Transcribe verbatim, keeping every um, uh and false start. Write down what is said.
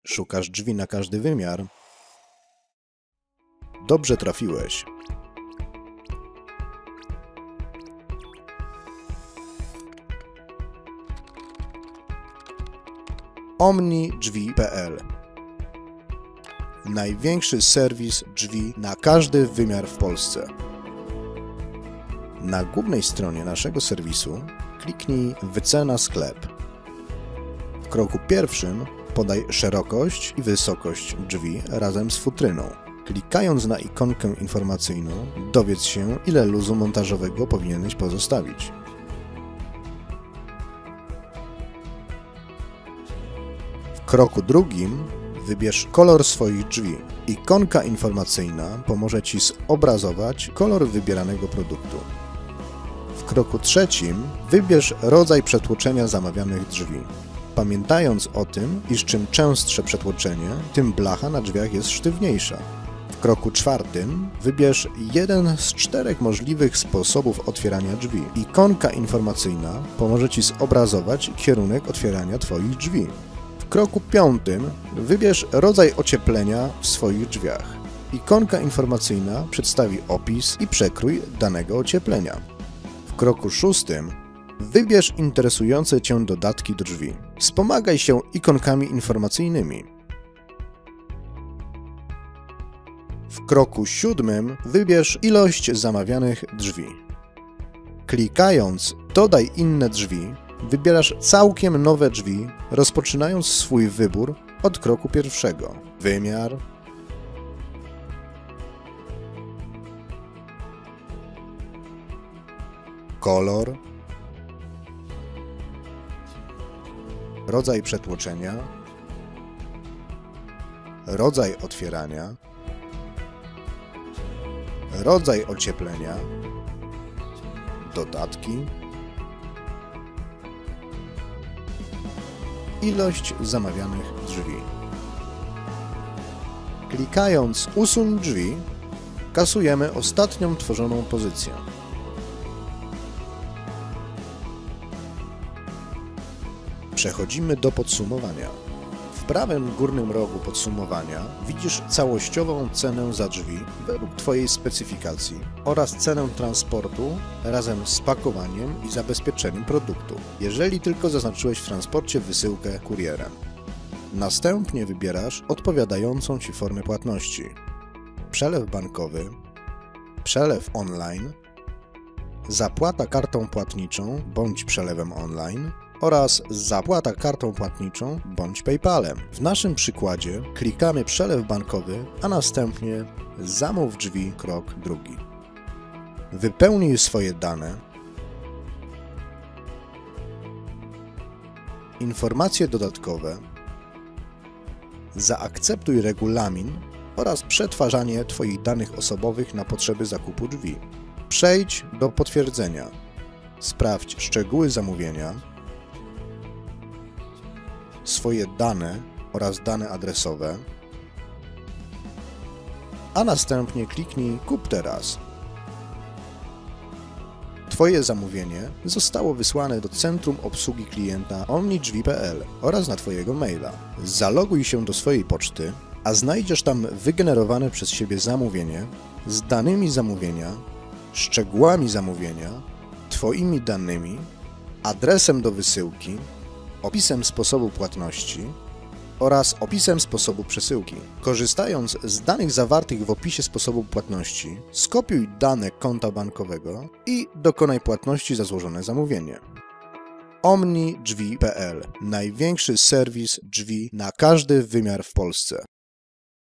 Szukasz drzwi na każdy wymiar? Dobrze trafiłeś. Omni Drzwi kropka p l. Największy serwis drzwi na każdy wymiar w Polsce. Na głównej stronie naszego serwisu kliknij Wycena sklep. W kroku pierwszym podaj szerokość i wysokość drzwi razem z futryną. Klikając na ikonkę informacyjną, dowiedz się, ile luzu montażowego powinieneś pozostawić. W kroku drugim wybierz kolor swoich drzwi. Ikonka informacyjna pomoże Ci zobrazować kolor wybieranego produktu. W kroku trzecim wybierz rodzaj przetłoczenia zamawianych drzwi. Pamiętając o tym, iż czym częstsze przetłoczenie, tym blacha na drzwiach jest sztywniejsza. W kroku czwartym wybierz jeden z czterech możliwych sposobów otwierania drzwi. Ikonka informacyjna pomoże Ci zobrazować kierunek otwierania Twoich drzwi. W kroku piątym wybierz rodzaj ocieplenia w swoich drzwiach. Ikonka informacyjna przedstawi opis i przekrój danego ocieplenia. W kroku szóstym wybierz interesujące Cię dodatki do drzwi. Wspomagaj się ikonkami informacyjnymi. W kroku siódmym wybierz ilość zamawianych drzwi. Klikając Dodaj inne drzwi, wybierasz całkiem nowe drzwi, rozpoczynając swój wybór od kroku pierwszego. Wymiar, kolor, rodzaj przetłoczenia, rodzaj otwierania, rodzaj ocieplenia, dodatki, ilość zamawianych drzwi. Klikając Usuń drzwi, kasujemy ostatnią tworzoną pozycję. Przechodzimy do podsumowania. W prawym górnym rogu podsumowania widzisz całościową cenę za drzwi według Twojej specyfikacji oraz cenę transportu razem z pakowaniem i zabezpieczeniem produktu, jeżeli tylko zaznaczyłeś w transporcie wysyłkę kurierem. Następnie wybierasz odpowiadającą Ci formę płatności: przelew bankowy, przelew online, zapłata kartą płatniczą bądź przelewem online oraz zapłata kartą płatniczą bądź PayPalem. W naszym przykładzie klikamy przelew bankowy, a następnie zamów drzwi krok drugi. Wypełnij swoje dane, informacje dodatkowe, zaakceptuj regulamin oraz przetwarzanie Twoich danych osobowych na potrzeby zakupu drzwi. Przejdź do potwierdzenia. Sprawdź szczegóły zamówienia, swoje dane oraz dane adresowe, a następnie kliknij Kup teraz. Twoje zamówienie zostało wysłane do Centrum Obsługi Klienta omni drzwi kropka p l oraz na Twojego maila. Zaloguj się do swojej poczty, a znajdziesz tam wygenerowane przez siebie zamówienie z danymi zamówienia, szczegółami zamówienia, Twoimi danymi, adresem do wysyłki, opisem sposobu płatności oraz opisem sposobu przesyłki. Korzystając z danych zawartych w opisie sposobu płatności, skopiuj dane konta bankowego i dokonaj płatności za złożone zamówienie. Omni Drzwi kropka p l. Największy serwis drzwi na każdy wymiar w Polsce.